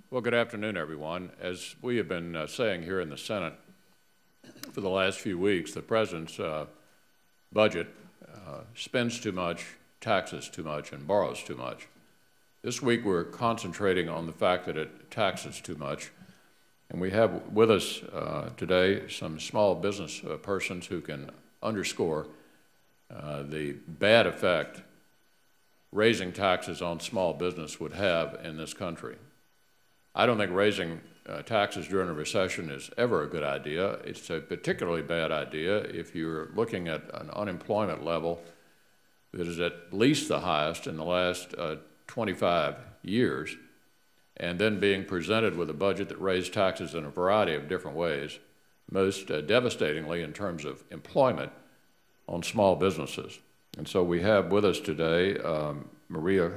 Well, good afternoon, everyone. As we have been saying here in the Senate for the last few weeks, the President's budget spends too much, taxes too much, and borrows too much. This week we're concentrating on the fact that it taxes too much, and we have with us today some small business persons who can underscore the bad effect raising taxes on small business would have in this country. I don't think raising taxes during a recession is ever a good idea. It's a particularly bad idea if you're looking at an unemployment level that is at least the highest in the last 25 years, and then being presented with a budget that raised taxes in a variety of different ways, most devastatingly in terms of employment on small businesses. And so we have with us today Maria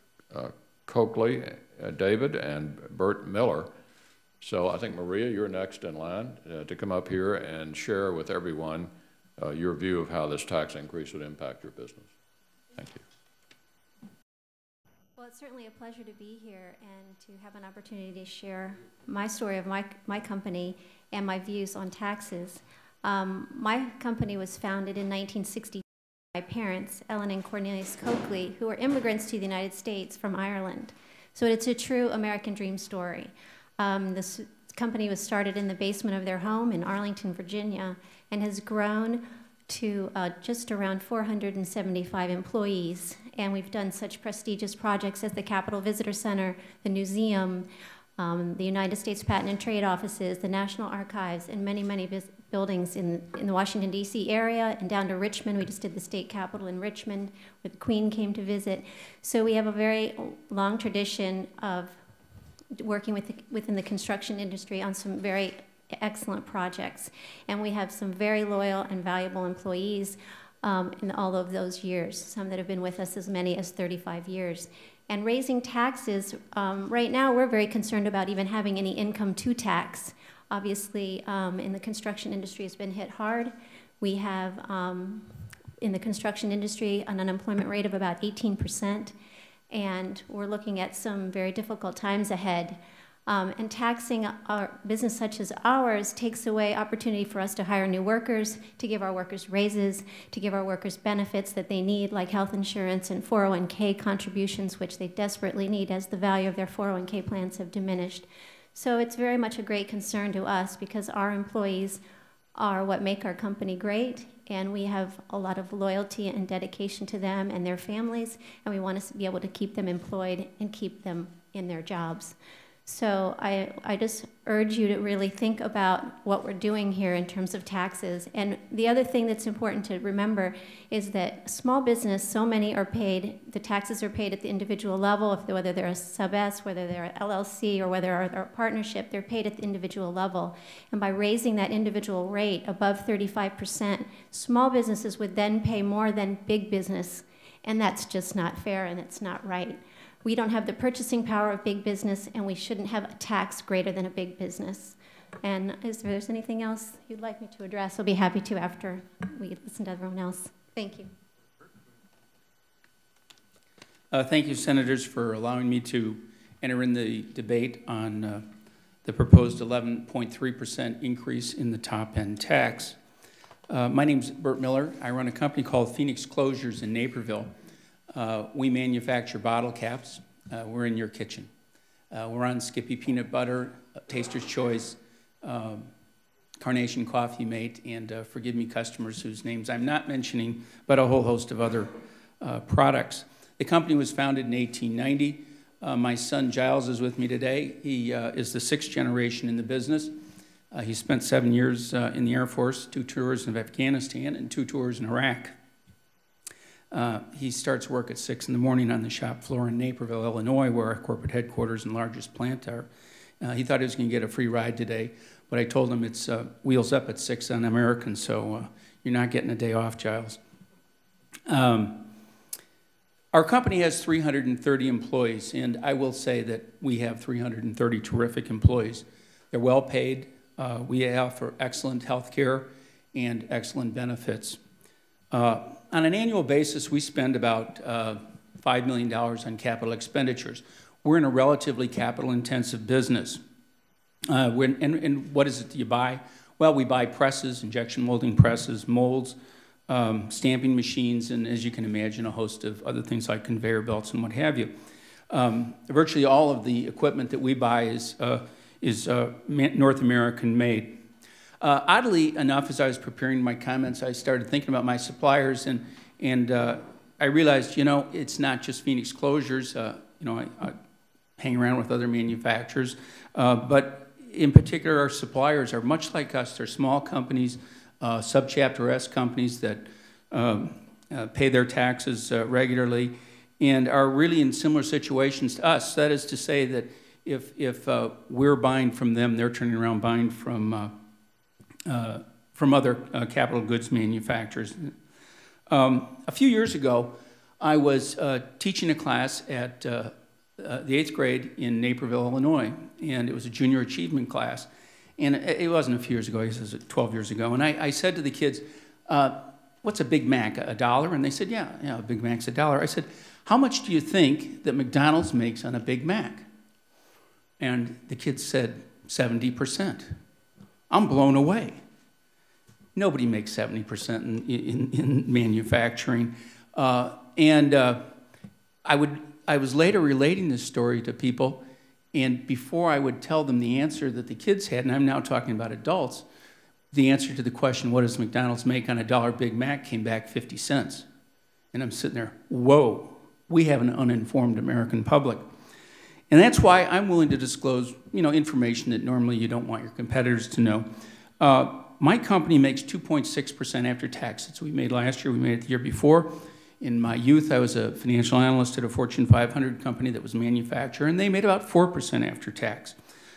Coakley, David, and Bert Miller. So I think, Maria, you're next in line to come up here and share with everyone your view of how this tax increase would impact your business. Thank you. Well, it's certainly a pleasure to be here and to have an opportunity to share my story of my company and my views on taxes. My company was founded in 1960 by my parents, Ellen and Cornelius Coakley, who were immigrants to the United States from Ireland. So it's a true American dream story. This company was started in the basement of their home in Arlington, Virginia, and has grown to just around 475 employees. And we've done such prestigious projects as the Capitol Visitor Center, the museum, the United States Patent and Trade Offices, the National Archives, and many, many buildings in the Washington, D.C. area, and down to Richmond. We just did the state capitol in Richmond, where the Queen came to visit. So we have a very long tradition of working within the construction industry on some very excellent projects. And we have some very loyal and valuable employees in all of those years, some that have been with us as many as 35 years. And raising taxes, right now we're very concerned about even having any income to tax. Obviously, in the construction industry has been hit hard. We have, in the construction industry, an unemployment rate of about 18%, and we're looking at some very difficult times ahead. And taxing a business such as ours takes away opportunity for us to hire new workers, to give our workers raises, to give our workers benefits that they need, like health insurance and 401k contributions, which they desperately need as the value of their 401k plans have diminished. So it's very much a great concern to us because our employees are what make our company great, and we have a lot of loyalty and dedication to them and their families, and we want to be able to keep them employed and keep them in their jobs. So I just urge you to really think about what we're doing here in terms of taxes. And the other thing that's important to remember is that small business, so many are paid, the taxes are paid at the individual level, whether they're a sub-S, whether they're an LLC, or whether they're a partnership, they're paid at the individual level. And by raising that individual rate above 35%, small businesses would then pay more than big business. And that's just not fair and it's not right. We don't have the purchasing power of big business, and we shouldn't have a tax greater than a big business. And if there's anything else you'd like me to address, I'll be happy to after we listen to everyone else. Thank you. Thank you, Senators, for allowing me to enter in the debate on the proposed 11.3% increase in the top-end tax. My name's Bert Miller. I run a company called Phoenix Closures in Naperville. We manufacture bottle caps. We're in your kitchen. We're on Skippy Peanut Butter, Taster's Choice, Carnation Coffee Mate, and forgive me, customers whose names I'm not mentioning, but a whole host of other products. The company was founded in 1890. My son Giles is with me today. He is the 6th generation in the business. He spent 7 years in the Air Force, 2 tours in Afghanistan, and 2 tours in Iraq. He starts work at 6 in the morning on the shop floor in Naperville, Illinois, where our corporate headquarters and largest plant are. He thought he was going to get a free ride today, but I told him it's wheels up at 6 on American, so you're not getting a day off, Giles. Our company has 330 employees, and I will say that we have 330 terrific employees. They're well paid. We offer excellent health care and excellent benefits. On an annual basis, we spend about $5 million on capital expenditures. we're in a relatively capital-intensive business. And what is it that you buy? Well, we buy presses, injection molding presses, molds, stamping machines, and as you can imagine, a host of other things like conveyor belts and what have you. Virtually all of the equipment that we buy is North American made. Oddly enough, as I was preparing my comments, I started thinking about my suppliers, and I realized, you know, it's not just Phoenix Closures. You know, I hang around with other manufacturers, but in particular, our suppliers are much like us. They're small companies, subchapter S companies that pay their taxes regularly and are really in similar situations to us. That is to say that if we're buying from them, they're turning around buying from other capital goods manufacturers. A few years ago, I was teaching a class at the 8th grade in Naperville, Illinois, and it was a junior achievement class. And it wasn't a few years ago, it was 12 years ago. And I said to the kids, what's a Big Mac, $1? And they said, yeah, a Big Mac's $1. I said, how much do you think that McDonald's makes on a Big Mac? And the kids said, 70%. I'm blown away. Nobody makes 70% in manufacturing. I was later relating this story to people, and before I would tell them the answer that the kids had, and I'm now talking about adults, the answer to the question, what does McDonald's make on a $1 Big Mac, came back 50 cents. And I'm sitting there, whoa, we have an uninformed American public. And that's why I'm willing to disclose, you know, information that normally you don't want your competitors to know. My company makes 2.6% after tax. That's what we made last year, we made it the year before. In my youth, I was a financial analyst at a Fortune 500 company that was a manufacturer, and they made about 4% after tax.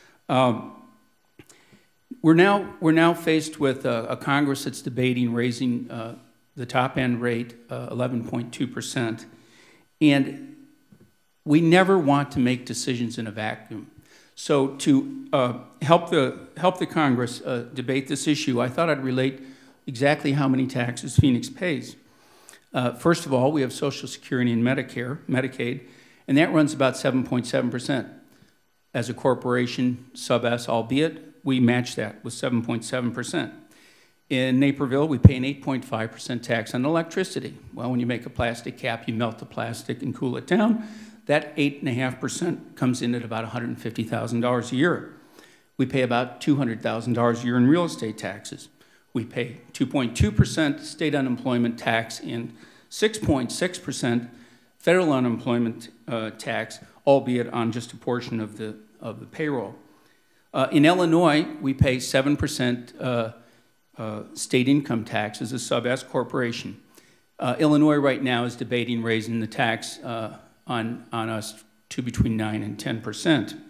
We're now faced with a Congress that's debating raising the top-end rate 11.2%, and we never want to make decisions in a vacuum. So to help the Congress debate this issue, I thought I'd relate exactly how many taxes Phoenix pays. First of all, we have Social Security and Medicaid, and that runs about 7.7%. As a corporation, sub-S, albeit, we match that with 7.7%. In Naperville, we pay an 8.5% tax on electricity. Well, when you make a plastic cap, you melt the plastic and cool it down. That 8.5% comes in at about $150,000 a year. We pay about $200,000 a year in real estate taxes. We pay 2.2% state unemployment tax and 6.6% federal unemployment tax, albeit on just a portion of the payroll. In Illinois, we pay 7% state income tax as a sub-S corporation. Illinois right now is debating raising the tax on us to between 9 and 10%.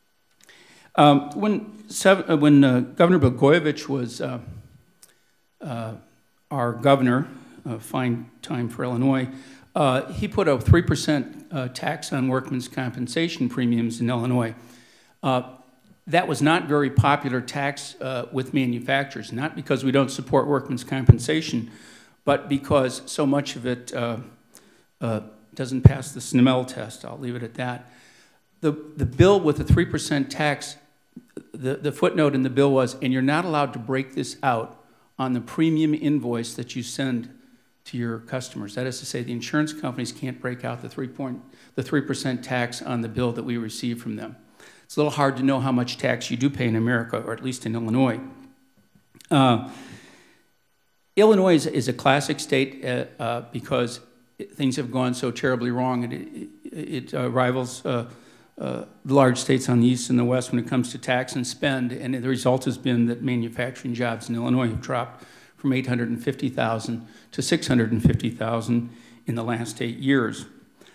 When Governor Blagojevich was our governor, a fine time for Illinois, he put a 3% tax on workmen's compensation premiums in Illinois. That was not very popular tax with manufacturers, not because we don't support workmen's compensation, but because so much of it doesn't pass the Snell test. I'll leave it at that. The bill with the 3% tax, the footnote in the bill was, and you're not allowed to break this out on the premium invoice that you send to your customers. That is to say, the insurance companies can't break out the 3% tax on the bill that we receive from them. It's a little hard to know how much tax you do pay in America, or at least in Illinois. Illinois is a classic state because things have gone so terribly wrong, and it rivals the large states on the east and the west when it comes to tax and spend, and the result has been that manufacturing jobs in Illinois have dropped from 850,000 to 650,000 in the last 8 years.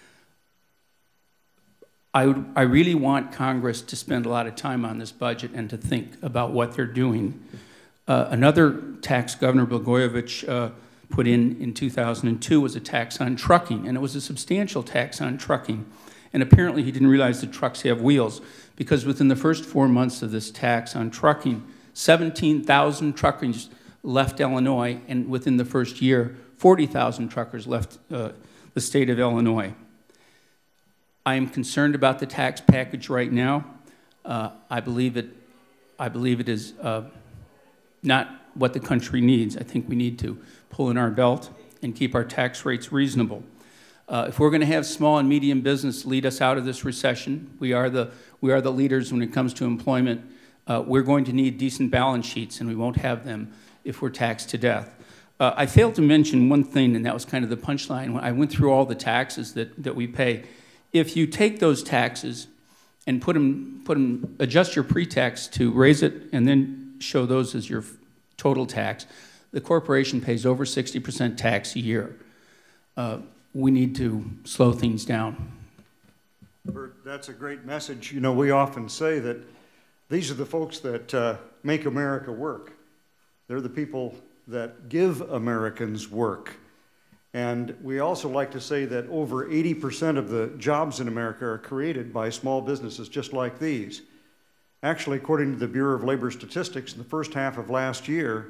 I really want Congress to spend a lot of time on this budget and to think about what they're doing. Another tax Governor Blagojevich put in 2002 was a tax on trucking, and it was a substantial tax on trucking. And apparently he didn't realize that trucks have wheels, because within the first 4 months of this tax on trucking, 17,000 truckers left Illinois, and within the first year, 40,000 truckers left the state of Illinois. I am concerned about the tax package right now. I believe it is not what the country needs. I think we need to pull in our belt and keep our tax rates reasonable. If we're going to have small and medium business lead us out of this recession, we are the leaders when it comes to employment. We're going to need decent balance sheets, and we won't have them if we're taxed to death. I failed to mention one thing, and that was kind of the punchline. When I went through all the taxes that we pay. If you take those taxes and adjust your pre-tax to raise it and then show those as your total tax, the corporation pays over 60% tax a year. We need to slow things down. Bert, that's a great message. You know, we often say that these are the folks that make America work. They're the people that give Americans work. And we also like to say that over 80% of the jobs in America are created by small businesses just like these. Actually, according to the Bureau of Labor Statistics, in the first half of last year,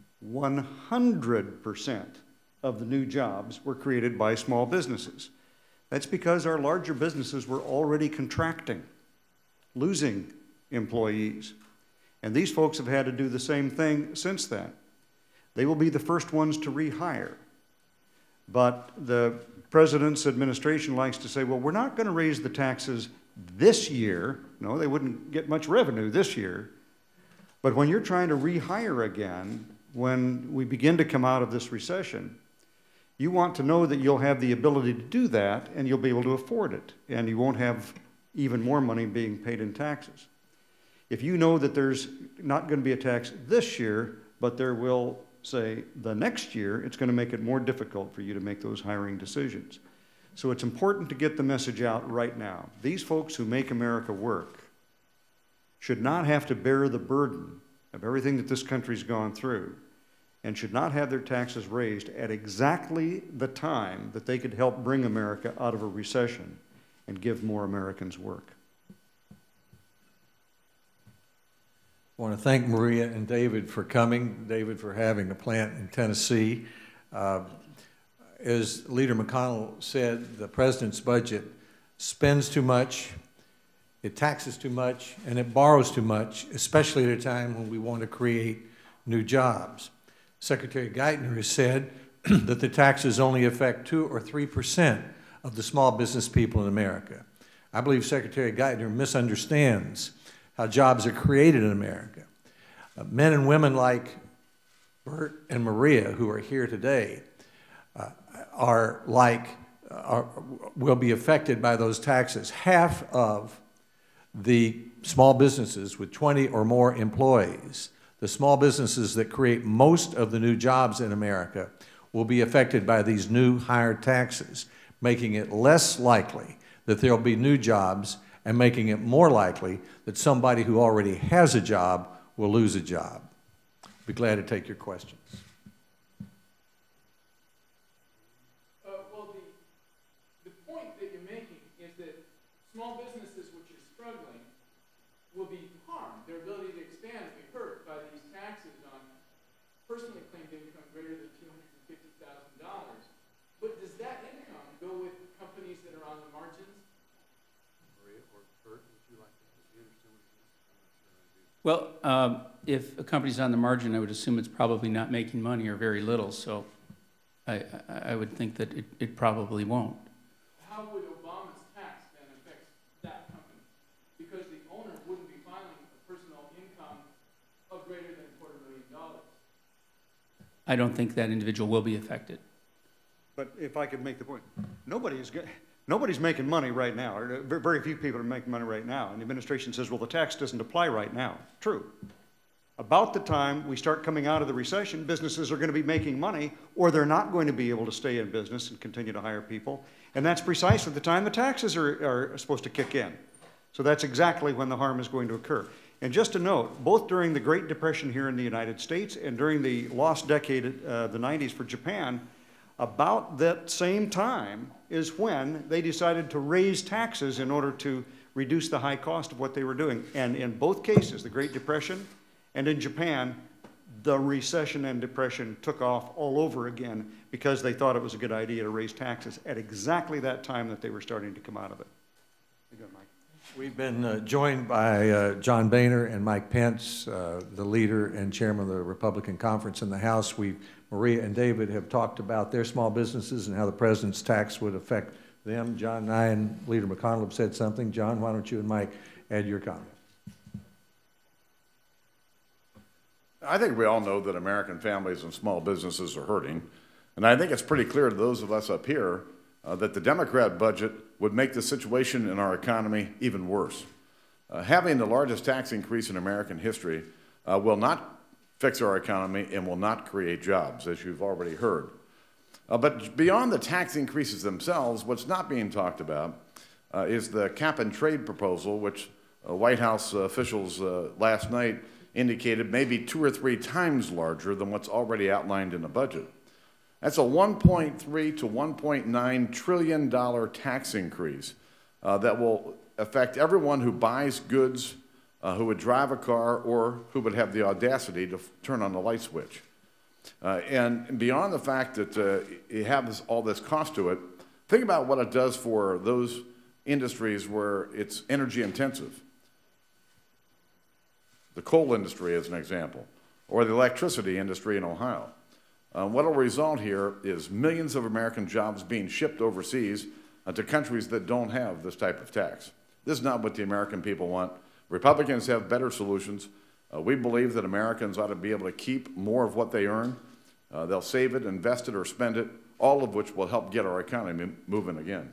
100% of the new jobs were created by small businesses. That's because our larger businesses were already contracting, losing employees. And these folks have had to do the same thing since then. They will be the first ones to rehire. But the president's administration likes to say, well, we're not going to raise the taxes this year. No, they wouldn't get much revenue this year. But when you're trying to rehire again, when we begin to come out of this recession, you want to know that you'll have the ability to do that and you'll be able to afford it. And you won't have even more money being paid in taxes. If you know that there's not going to be a tax this year, but there will, say, the next year, it's going to make it more difficult for you to make those hiring decisions. So it's important to get the message out right now. These folks who make America work should not have to bear the burden of everything that this country's gone through and should not have their taxes raised at exactly the time that they could help bring America out of a recession and give more Americans work. I want to thank Maria and David for coming, David for having a plant in Tennessee. As Leader McConnell said, the president's budget spends too much, it taxes too much, and it borrows too much, especially at a time when we want to create new jobs. Secretary Geithner has said that the taxes only affect 2 or 3% of the small business people in America. I believe Secretary Geithner misunderstands how jobs are created in America. Men and women like Bert and Maria, who are here today, will be affected by those taxes. Half of the small businesses with 20 or more employees, the small businesses that create most of the new jobs in America, will be affected by these new higher taxes, making it less likely that there will be new jobs and making it more likely that somebody who already has a job will lose a job. Be glad to take your questions. Well, the point that you're making is that small businesses which are struggling will be harmed. Their ability to expand will be hurt by these taxes on personally claimed income greater than $250,000. But does that income go with companies that are on the margins? Maria or Bert, would you like to understand what it is? I'm not sure I do. Well, if a company's on the margin, I would assume it's probably not making money or very little, so I would think that it probably won't. How would Obama's tax then affect that company? Because the owner wouldn't be filing a personal income of greater than $250,000. I don't think that individual will be affected. But if I could make the point, nobody's making money right now, or very few people are making money right now, and the administration says, well, the tax doesn't apply right now. True. About the time we start coming out of the recession, businesses are going to be making money, or they're not going to be able to stay in business and continue to hire people, and that's precisely the time the taxes are supposed to kick in. So that's exactly when the harm is going to occur. And just to note, both during the Great Depression here in the United States and during the lost decade, the 90s for Japan, about that same time is when they decided to raise taxes in order to reduce the high cost of what they were doing. And in both cases, the Great Depression and in Japan, the recession and depression took off all over again because they thought it was a good idea to raise taxes at exactly that time that they were starting to come out of it. We've been joined by John Boehner and Mike Pence, the leader and chairman of the Republican Conference in the House. Maria and David have talked about their small businesses and how the president's tax would affect them. John and I and Leader McConnell have said something. John, why don't you and Mike add your comment? I think we all know that American families and small businesses are hurting. And I think it's pretty clear to those of us up here that the Democrat budget would make the situation in our economy even worse. Having the largest tax increase in American history will not fix our economy and will not create jobs, as you've already heard. But beyond the tax increases themselves, what's not being talked about is the cap and trade proposal, which White House officials last night indicated may be 2 or 3 times larger than what's already outlined in the budget. That's a $1.3 to $1.9 trillion tax increase that will affect everyone who buys goods, who would drive a car, or who would have the audacity to turn on the light switch. And beyond the fact that it has all this cost to it, think about what it does for those industries where it's energy intensive. The coal industry as an example, or the electricity industry in Ohio. What will result here is millions of American jobs being shipped overseas to countries that don't have this type of tax. This is not what the American people want. Republicans have better solutions. We believe that Americans ought to be able to keep more of what they earn. They'll save it, invest it, or spend it, all of which will help get our economy moving again.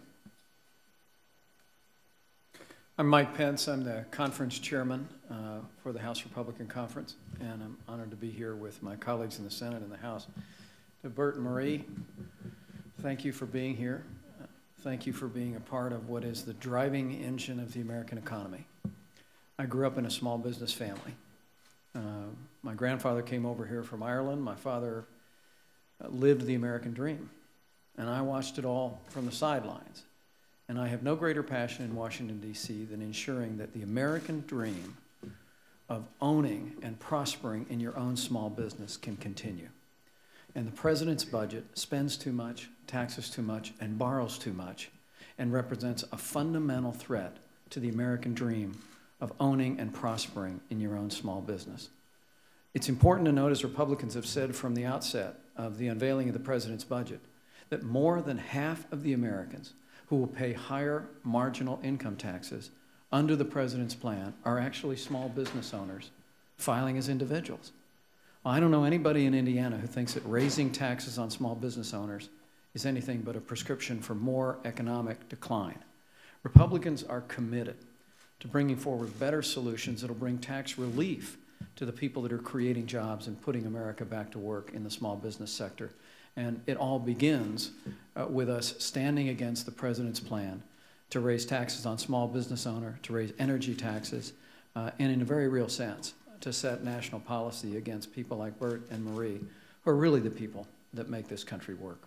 I'm Mike Pence. I'm the conference chairman for the House Republican Conference, and I'm honored to be here with my colleagues in the Senate and the House. To Bert and Marie, thank you for being here. Thank you for being a part of what is the driving engine of the American economy. I grew up in a small business family. My grandfather came over here from Ireland. My father lived the American dream, and I watched it all from the sidelines. And I have no greater passion in Washington, D.C. than ensuring that the American dream of owning and prospering in your own small business can continue. And the president's budget spends too much, taxes too much, and borrows too much, and represents a fundamental threat to the American dream of owning and prospering in your own small business. It's important to note, as Republicans have said from the outset of the unveiling of the president's budget, that more than half of the Americans who will pay higher marginal income taxes under the president's plan are actually small business owners filing as individuals. Well, I don't know anybody in Indiana who thinks that raising taxes on small business owners is anything but a prescription for more economic decline. Republicans are committed to bringing forward better solutions that will bring tax relief to the people that are creating jobs and putting America back to work in the small business sector. And it all begins with us standing against the president's plan to raise taxes on small business owner, to raise energy taxes, and in a very real sense, to set national policy against people like Bert and Marie, who are really the people that make this country work.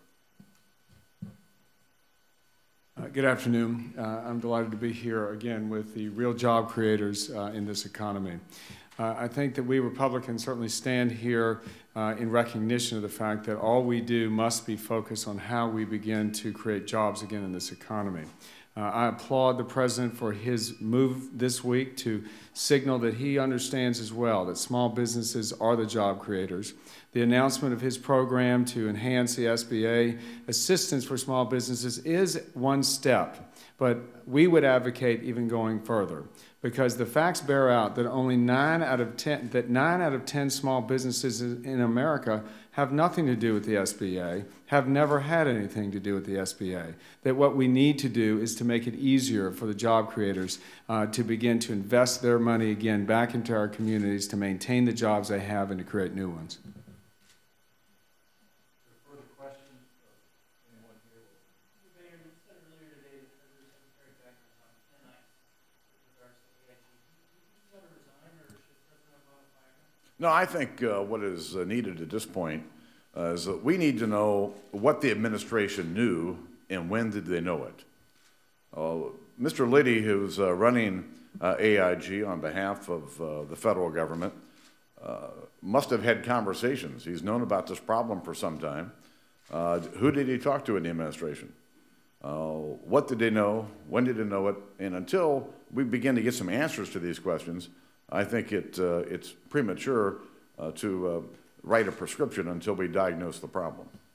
Good afternoon. I'm delighted to be here again with the real job creators in this economy. I think that we Republicans certainly stand here in recognition of the fact that all we do must be focused on how we begin to create jobs again in this economy. I applaud the President for his move this week to signal that he understands as well that small businesses are the job creators. The announcement of his program to enhance the SBA assistance for small businesses is one step, but we would advocate even going further, because the facts bear out that only 9 out of 10 small businesses in America have nothing to do with the SBA, have never had anything to do with the SBA. That what we need to do is to make it easier for the job creators to begin to invest their money again back into our communities to maintain the jobs they have and to create new ones. No, I think what is needed at this point is that we need to know what the administration knew and when did they know it. Mr. Liddy, who's running AIG on behalf of the federal government, must have had conversations. He's known about this problem for some time. Who did he talk to in the administration? What did they know? When did they know it? And until we begin to get some answers to these questions, I think it's premature to write a prescription until we diagnose the problem.